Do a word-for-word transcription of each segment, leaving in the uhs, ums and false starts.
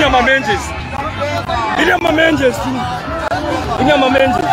Inyama menjes. Inyama menjes. Inyama menjes.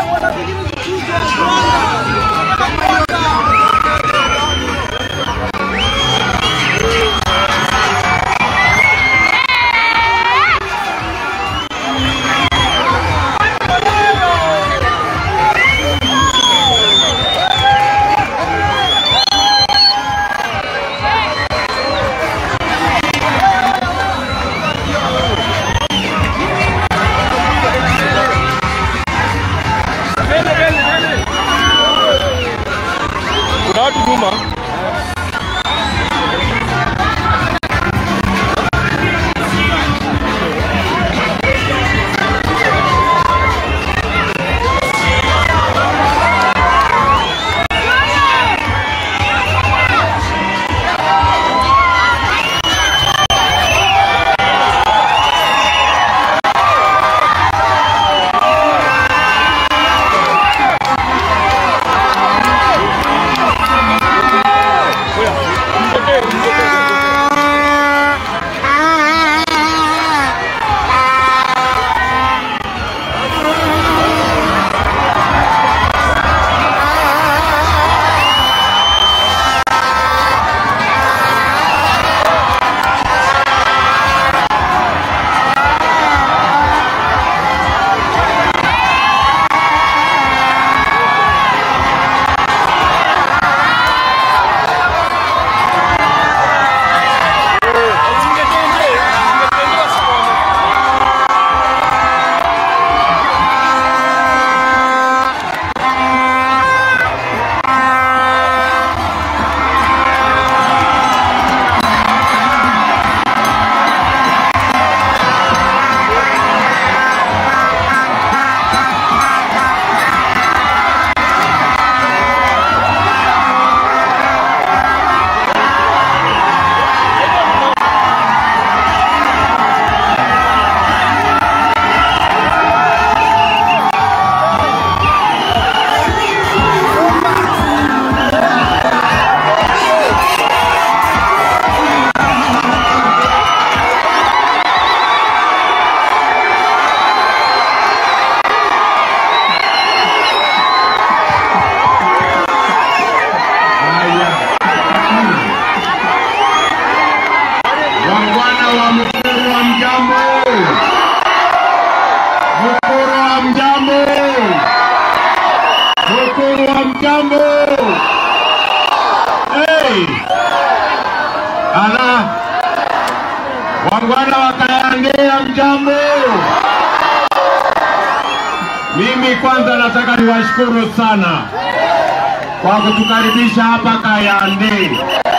Ala wangwana wakaendea mjambo. Mimi kwanza nataka niwashukuru sana kwa kutukaribisha hapa Kayande.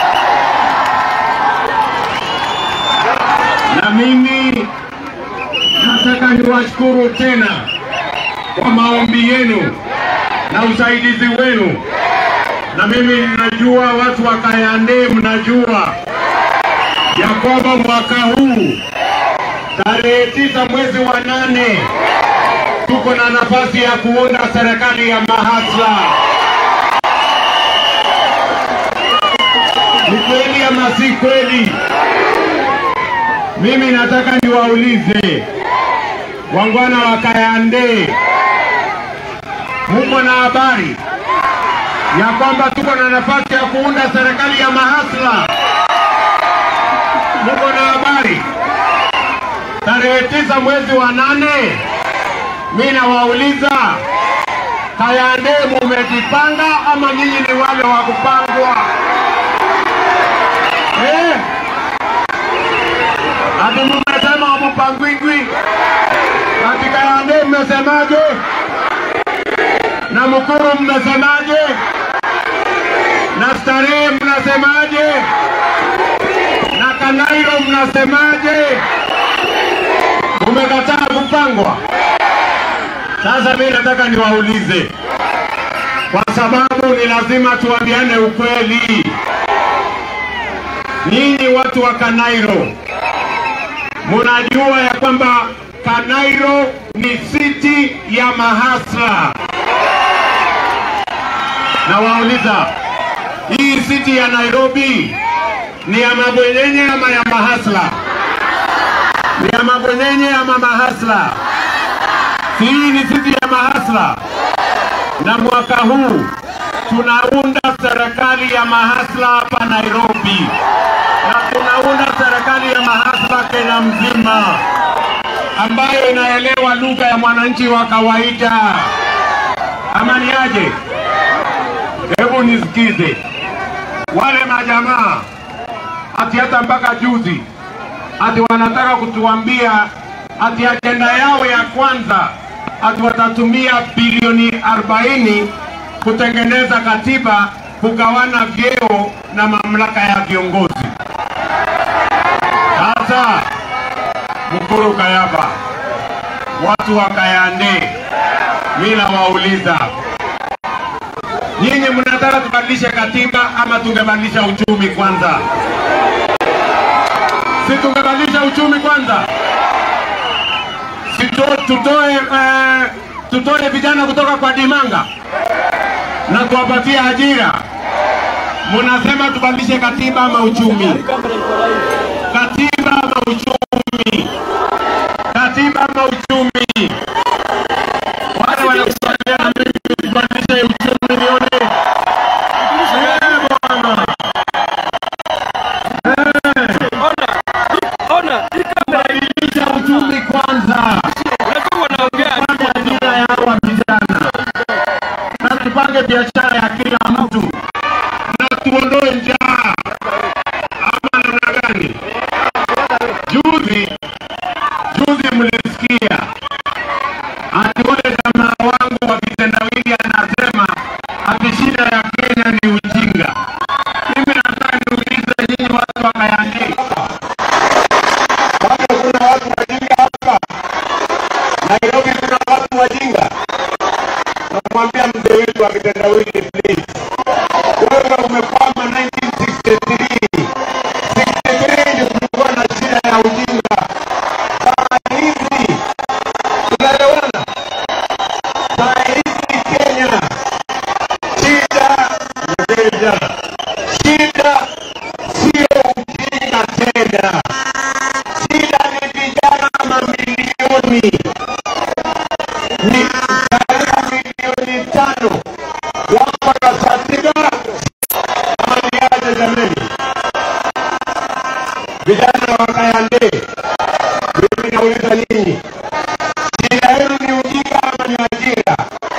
Na mimi nataka niwashukuru tena kwa maombi yenu na usaidizi wenu. Na mimi ninajua watu wa Kayande mnajua ya kwamba mwaka huu tarehe tisa mwezi wa nane tuko na nafasi ya kuunda serikali ya mahasla. Ni kweli ama si kweli? Mimi nataka niwaulize wangwana wa Kayande, muko na habari ya kwamba tuko na nafasi ya kuunda serikali ya mahasla? Muko na habari? Tarehe tisa mwezi wa nane, mimi nawauliza Kayande, mumejipanga ama nyinyi ni wale wa kupangwa? Eh? Ati mmesema mpangwingwi? Ati Kayande mmesemaje? Na Mukuru mmesemaje? Na Starehe mnasemaje? Na Kanairo mnasemaje? Umekataa kupangwa? Sasa mimi nataka niwaulize, kwa sababu ni lazima tuambiane ukweli. Ninyi watu wa Kanairo, mnajua ya kwamba Kanairo ni city ya mahasla. Na wauliza, hii city ya Nairobi ni ya mabwenyenye ama ya mahasla? Ni ya mabwenyenye ama mahasla? Hii ni sisi ya mahasla. Na mwaka huu tunaunda serikali ya mahasla hapa Nairobi. Na tunaunda serikali ya mahasla Kenya mzima, ambayo inaelewa lugha ya mwananchi wa kawaida. Amani aje? Hebu nisikize. Wale majamaa ati hata mpaka juzi ati wanataka kutuambia ati agenda yao ya kwanza ati watatumia bilioni arobaini kutengeneza katiba, kugawana vyeo na mamlaka ya viongozi. Sasa mkuru Kayaba, watu wa Kayande, mimi nawauliza, nyinyi mnataka tubadilishe katiba ama tungebadilisha uchumi kwanza? Si tungebadilisha uchumi kwanza? Si tutoe uh, tutoe vijana kutoka kwa dimanga na tuwapatie ajira? Mnasema tubadilishe katiba ama uchumi? Katiba ama uchumi? Katiba ama uchumi? Wale wanakubaliana mimi tubadilishe uchumi nione. Tubadilishe uchumi kwanza. Tupande ajira ya hawa vijana. Na tupange biashara ya kila mtu. Na tuondoe njaa. Ama namna gani? Juzi, juzi mlisikia ati wale jamaa wangu wa kitendawili anasema ati shida ya Kenya ni ujinga. Mimi nataka niulize nyinyi watu wa Kayande, bado kuna watu wajinga hapa Nairobi? Kuna watu wajinga? Namwambia mzee wetu wa kitendawili, please, wewe umekwama nineteen sixty-three. sixty-three ndio kulikuwa na shida ya ujinga. Saa hizi tunaelewana? Saa hizi Kenya shida mteja, shida sio ujinga tena. Shida ni vijana mamilioni, ni zaidi milioni tano wako na katiba. Amani aje jameni? Vijana wa Kayande, mimi nauliza nyinyi, shida yenu ni ujinga ama ni ajira?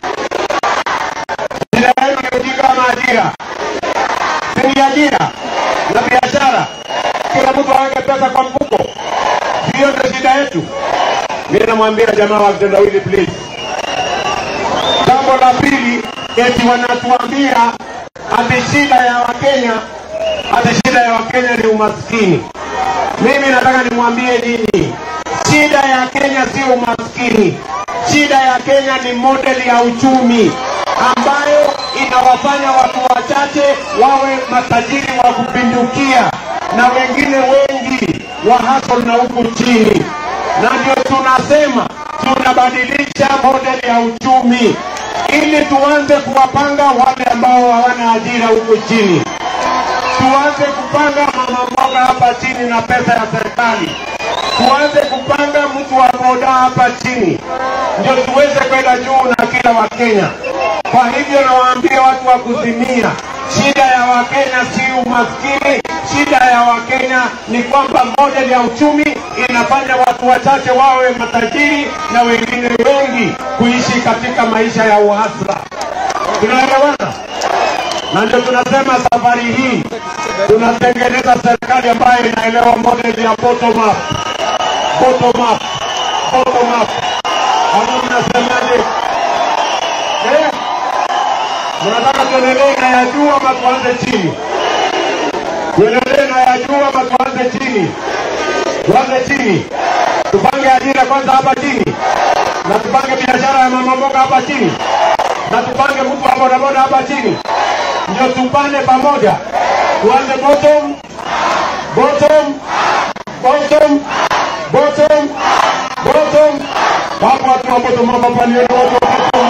Shida yenu ni ujinga ama ajira? Si ajira na biashara, kila mtu aweke pesa kwa mfuko. Hiyo ndio shida yetu. Mimi namwambia jamaa wa kitendawili, please. Jambo la pili, eti wanatuambia ati shida ya Wakenya, ati shida ya Wakenya ni umaskini. Mimi nataka nimwambie nini, shida ya Kenya si umaskini. Shida ya Kenya ni model ya uchumi ambayo inawafanya watu wachache wawe matajiri wa kupindukia na wengine wengi wa hustle na huku chini. Na ndio tunasema tunabadilisha model ya uchumi ili tuanze kuwapanga wale ambao hawana ajira huku chini. Tuanze kupanga mama mboga hapa chini na pesa ya serikali. Tuanze kupanga mtu wa boda hapa chini, ndio tuweze kwenda juu na kila Wakenya. Kwa hivyo nawaambia watu wa Kuzimia, shida ya Wakenya si umaskini. Shida ya Wakenya ni kwamba model ya uchumi inafanya watu wachache wawe matajiri na wengine wengi kuishi katika maisha ya uhasla. Tunaelewana? Na ndio tunasema safari hii tunatengeneza serikali ambayo inaelewa model ya bottom up. Bottom up. Bottom up. Hapo mnasemaje? Eh? Mnataka tuendelee na ya juu ama tuanze chini? Tuendelee na ya juu ama tuanze chini? Tuanze chini. Tupange ajira kwanza hapa chini. Na tupange biashara ya mama mboga hapa chini. Na tupange mtu wa bodaboda hapa chini. Ndio tupande pamoja. Tuanze bottom, bottom, bottom, bottom, bottom. Hapo watu wa bottom hapa ni watu wa bottom.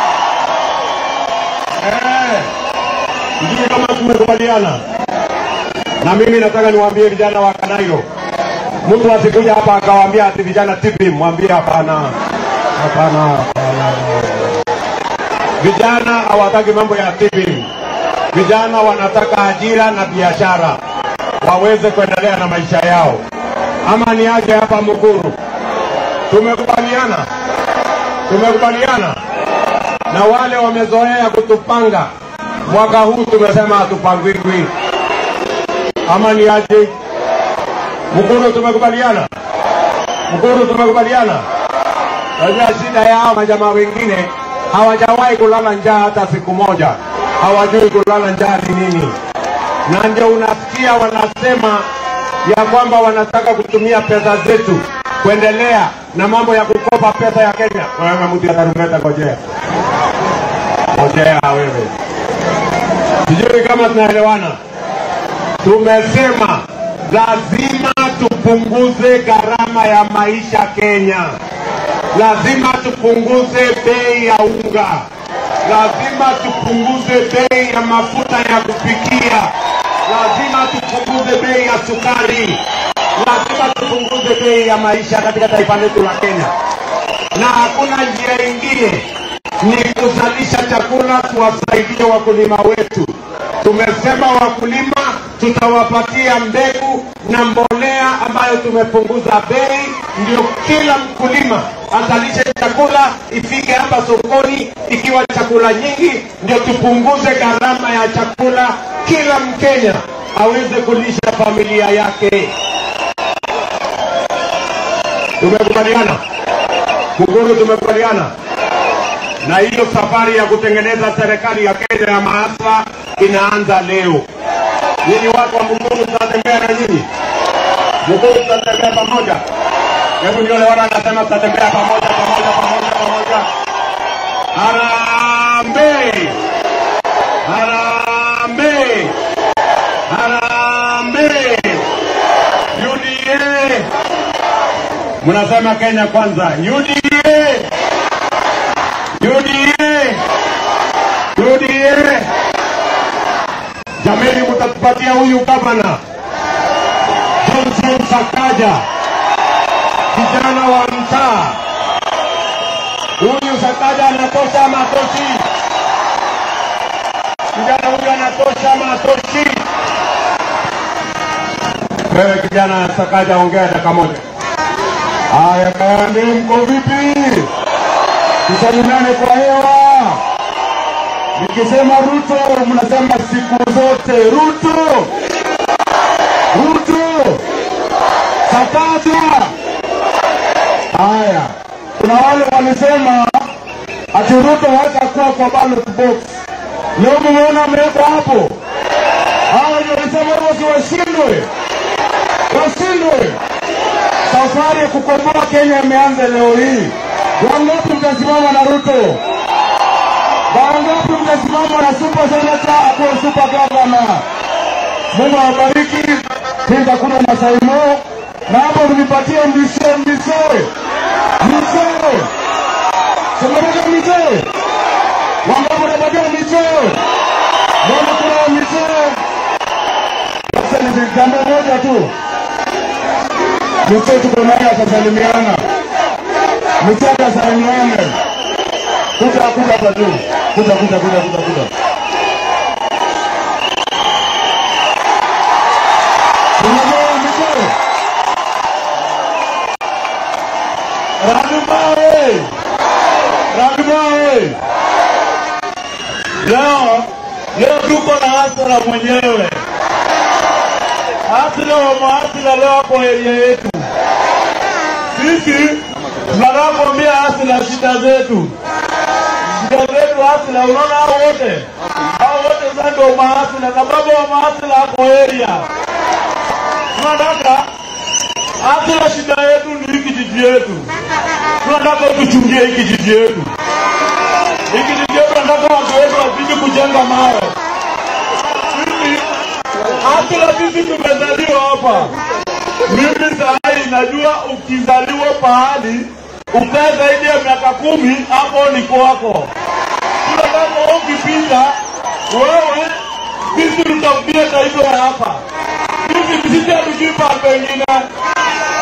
Eh. Ndio kama tumekubaliana. Na mimi nataka niwaambie vijana wa Kanairo, Mtu asikuja hapa akawaambia ati vijana tipi, mwambie hapana. Hapana, hapana. Vijana hawataki mambo ya tipi. Vijana wanataka ajira na biashara, waweze kuendelea na maisha yao. Ama ni aje hapa Mukuru? Tumekubaliana? Tumekubaliana? Na wale wamezoea kutupanga, mwaka huu tumesema hatupangwi. Ama ni aje? Mukuru tumekubaliana? Mukuru tumekubaliana? Wajua shida yao majamaa wengine hawajawahi kulala njaa hata siku moja. Hawajui kulala njaa ni nini. Na ndio unasikia wanasema ya kwamba wanataka kutumia pesa zetu kuendelea na mambo ya kukopa pesa ya Kenya. Wewe mtu ya tarumbeta ngojea. Ngojea wewe. Sijui kama tunaelewana. Tumesema lazima tupunguze gharama ya maisha Kenya. Lazima tupunguze bei ya unga. Lazima tupunguze bei ya mafuta ya kupikia. Lazima tupunguze bei ya sukari. Lazima tupunguze bei ya maisha katika taifa letu la Kenya. Na hakuna njia nyingine ni kuzalisha chakula tuwasaidie wakulima wetu. Tumesema wakulima tutawapatia mbegu na mbolea ambayo tumepunguza bei, ndio kila mkulima azalishe chakula ifike hapa sokoni ikiwa chakula nyingi, ndio tupunguze gharama ya chakula, kila Mkenya aweze kulisha familia yake. Tumekubaliana? Mukuru tumekubaliana? Na hiyo safari ya kutengeneza serikali ya Kenya ya maasla inaanza leo. Nyinyi watu wa Mukuru tutatembea na nyinyi. Mukuru tutatembea pamoja. Hebu nione wala anasema tutatembea pamoja pamoja pamoja pamoja. Harambee! Harambee! Harambee! U D A! Mnasema Kenya kwanza. U D A! U D A! U D A! Jameni, mtatupatia huyu gavana Johnson Sakaja, kijana wa mtaa. Huyu Sakaja anatosha matoshi. Kijana huyu anatosha matoshi. Wewe kijana Sakaja, ongea dakika moja. Haya, kaende, mko vipi? Tusalimiane kwa hewa. Nikisema Ruto, mnasema siku zote Ruto. Ruto. Sakaja. Haya. Kuna wale walisema ati Ruto hatakuwa kwa ballot box. Leo mmeona amewekwa hapo. Hao ndio walisema Ruto washindwe. Washindwe. Safari ya kukomboa Kenya imeanza leo hii. Wangapi mtasimama na Ruto? Wangapi mtasimama na super senator hapo, super governor? Mungu awabariki. Pinda kuna Masaimo. Na hapo mnipatie mbishe mbishe. Mbishe. Semeni mbishe. Wangapi mnapatia mbishe? Mbona kuna mbishe? Sasa ni jambo moja tu. Mbishe tuko naye atasalimiana. Mtaka salimiane. Kuja kuja hapa juu. Kuja kuja kuja kuja kuja. Unajua mzee. Rabibae. Rabibae. Leo, leo tuko na hasara mwenyewe. Hasara wa mahasira leo hapo area yetu. Sisi tunataka kuambia hasira shida zetu. Shida zetu hasira, unaona hao wote. Hao wote sasa ndio mahasira, sababu wa mahasira hapo area. Tunataka hasira, shida yetu ni hiki kijiji yetu. Tunataka tuchungie hiki kijiji yetu. Hiki kijiji yetu tunataka watu wetu wapige kujenga mawe. Sisi hasira, sisi tumezaliwa hapa. Mimi sahi najua ukizaliwa pahali ukae zaidi ya miaka kumi, hapo ni kwako. Tunataka ukipita wewe, sisi tutakudia taifa hapa. Sisi sisi hatujipa pengine.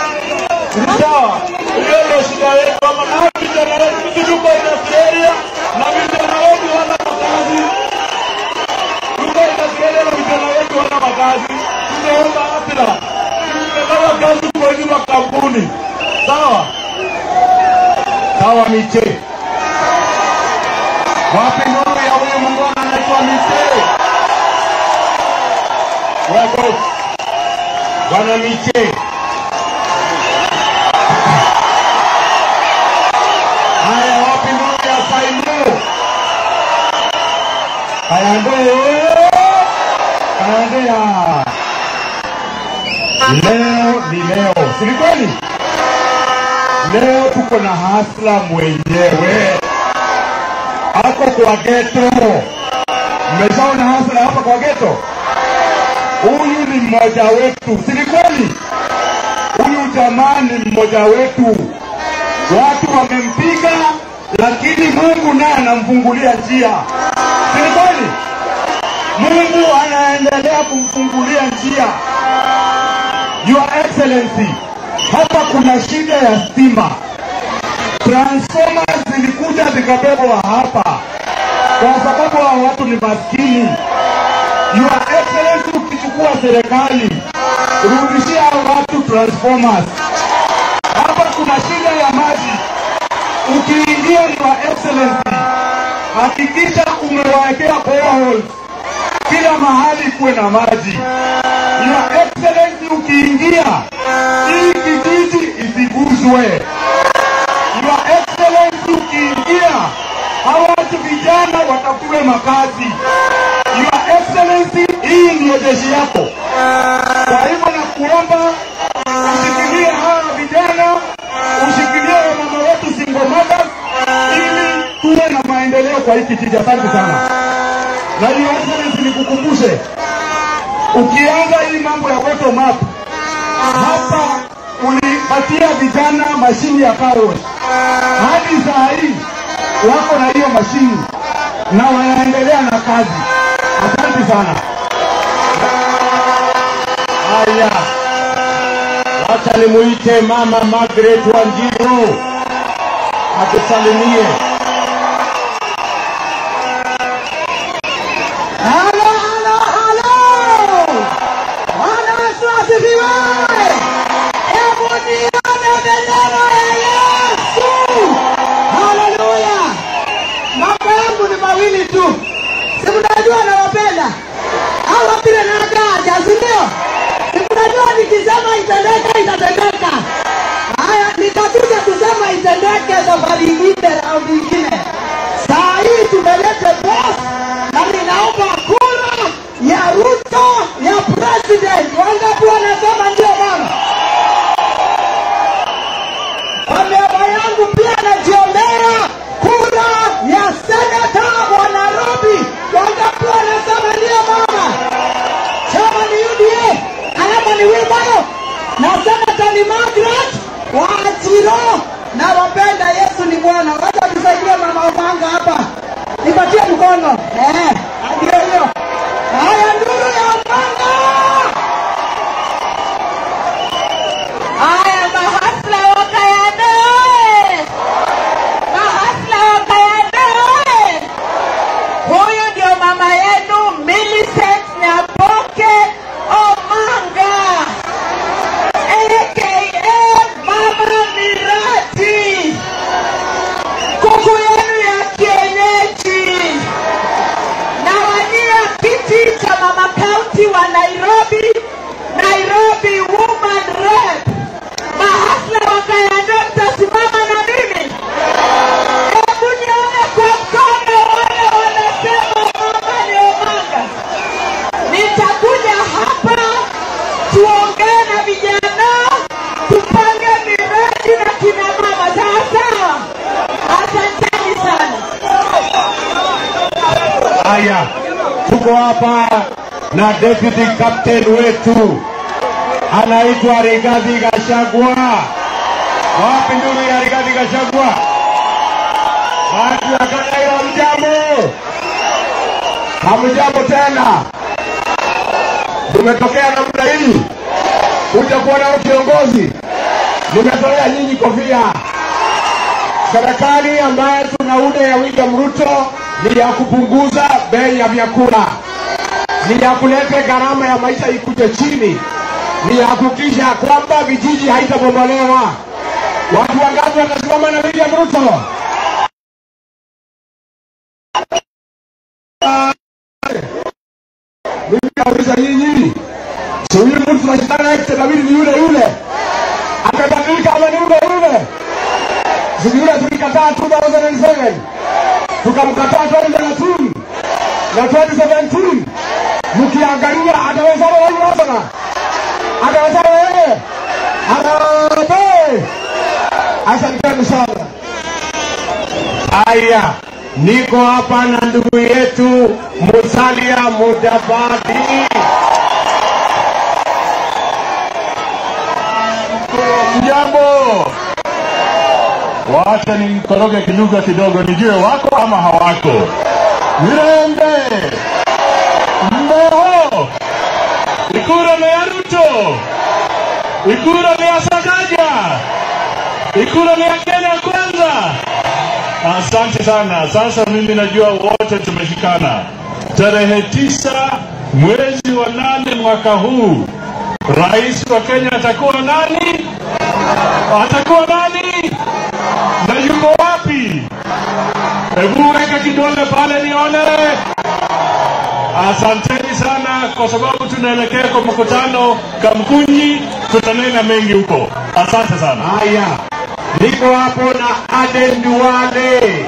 tunaomba hasla. Tunataka kazi kwa hizi makampuni. Sawa? Sawa Miche. Wapi nuru ya huyu mungwana anaitwa Miche? Wako. Bwana Miche. Haya wapi nuru ya Saimu? Haya ndio. Haya. Leo ni leo. Si kweli? Leo tuko na hasla mwenyewe. Hapo kwa geto. Mmeshaona hasla hapa kwa geto? Huyu ni mmoja wetu. Si kweli? Huyu jamaa ni mmoja wetu. Watu wamempiga lakini Mungu naye anamfungulia njia. Si kweli? Mungu anaendelea kumfungulia njia. Your Excellency, hapa kuna shida ya stima. Transformers zilikuja zikabebwa hapa kwa sababu wa watu ni maskini. Your Excellency, ukichukua serikali rudishia watu transformers. Hapa kuna shida ya maji. Ukiingia Your Excellency, hakikisha umewawekea boreholes kila mahali kuwe na maji. Your Excellency, ukiingia hii kijiji isiguzwe. Your Excellency, ukiingia hawa watu vijana watafutiwe makazi. Your Excellency, hii ndio jeshi yako. Kwa hivyo nakuomba ushikilie hawa vijana, ushikilie mama wetu single mothers ili tuwe na maendeleo kwa hiki kijiji. Asante sana. Na Your Excellency, nikukumbushe, ukianza hii mambo ya bottom up, hapa ulipatia vijana mashini ya karos. Hadi saa hii wako na hiyo mashini na wanaendelea na kazi. Asante sana. Haya, wacha nimuite Mama Margaret Wanjiru atusalimie. Halo, halo, halo. Wana wasifiwe. Hebu nione bendera ya Yesu. Haleluya. Mambo yangu ni mawili tu. Si mnajua nawapenda. Hawa pile na kaja, si ndio? Si mnajua nikisema itendeka itatendeka. Haya, nitakuja kusema itendeke safari nyingine au nyingine. Saa hii tumelete boss na ninaomba kura ya Ruto ya president. Wangapi wanasema ndio mama? Kwa niaba yangu pia najiombea kura ya senator wa Nairobi. Wangapi wanasema ndio mama? Chama ni U D A, alama ni Wilbaro, na senator ni Margaret Wanjiru. Na wapenda Yesu ni Bwana. Wacha tusaidie mama Omanga hapa. Nipatie mkono. Eh, ndio hiyo. Haya ndugu ya Omanga. Haya mahasla wakayane. Mahasla wakayane. Huyu ndio mama yenu Millicent Nyaboke Omanga. A K A Mama Mirati. Kuku yenu ya kienyeji. Na wania kiti cha mama county wa Nairobi. Nairobi woman rep. Mahasla wakayande, mtasimama na mimi. Hebu nione kwa mkono wale wanasema mama ni Omanga. Nitakuja hapa tuongee na vijana, tupange miradi na kina mama. Sawa sawa. Asanteni sana. Haya, tuko hapa na deputy captain wetu anaitwa Rigathi Gachagua. Wapi ndugu ya Rigathi Gachagua? Watu wakanayo mjambo. Hamjambo tena. Tumetokea namna hii kuja kuona kiongozi. Nimetolea nyinyi kofia. Serikali ambayo tunaunda ya William Ruto ni ya kupunguza bei ya vyakula. ni ya kuleta gharama ya maisha ikuje chini, ni ya kuhakikisha kwamba vijiji haitabomolewa. Watu wangapi watasimama na William Ruto? Mimi nauliza nyinyi, si huyu mtu tunashindana naye kitendawili ni yule yule? Amebadilika ama ni yule yule? Si yule tulikataa elfu mbili na saba, tukamkataa elfu mbili na kumi na elfu mbili na kumi na saba. Mkiangalia ataweza wewe sana, ataweza wewe, atabe. Asante sana. Aya, niko hapa na ndugu yetu Musalia Mudavadi. Jambo. Wacha nikoroge kidogo kidogo nijue wako ama hawako. Mirembe. Mbeho. Ikura ni ya Ruto. Ikura ni ya Sakaja. Ikura ni ya Kenya kwanza. Asante sana. Sasa mimi najua wote tumeshikana. Tarehe tisa mwezi wa nane mwaka huu, rais wa Kenya atakuwa nani? Atakuwa nani? Na yuko wapi? Hebu weka kidole pale nione. Asanteni sana kwa sababu tunaelekea kwa mkutano Kamkunji, tutanena mengi huko. Asante sana. Haya, niko hapo na Aden Duale.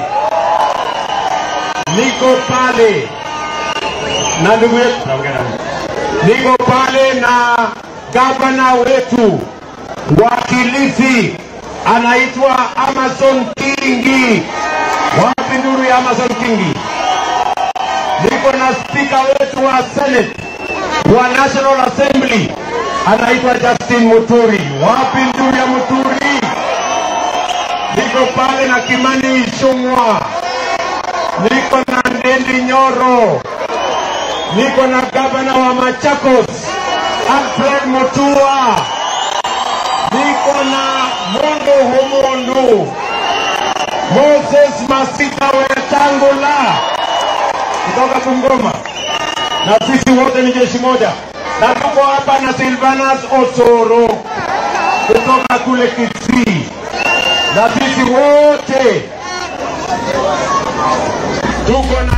Niko pale na ndugu yetu. Niko pale na gavana wetu wa Kilifi, anaitwa Amason Kingi. Wapi nduru ya Amason Kingi? Niko na spika wetu wa Senate wa National Assembly, anaitwa Justin Muturi. Wapi nduru ya Muturi? Niko pale na Kimani Ichung'wah. Niko na Ndendi Nyoro. Niko na gavana wa Machakos Alfred Mutua. Niko na Mondo Homondo Moses Masika Wetangula kutoka Bungoma, na sisi wote ni jeshi moja. Na tuko hapa na Silvanus Osoro kutoka kule Kisii, na sisi wote tuko na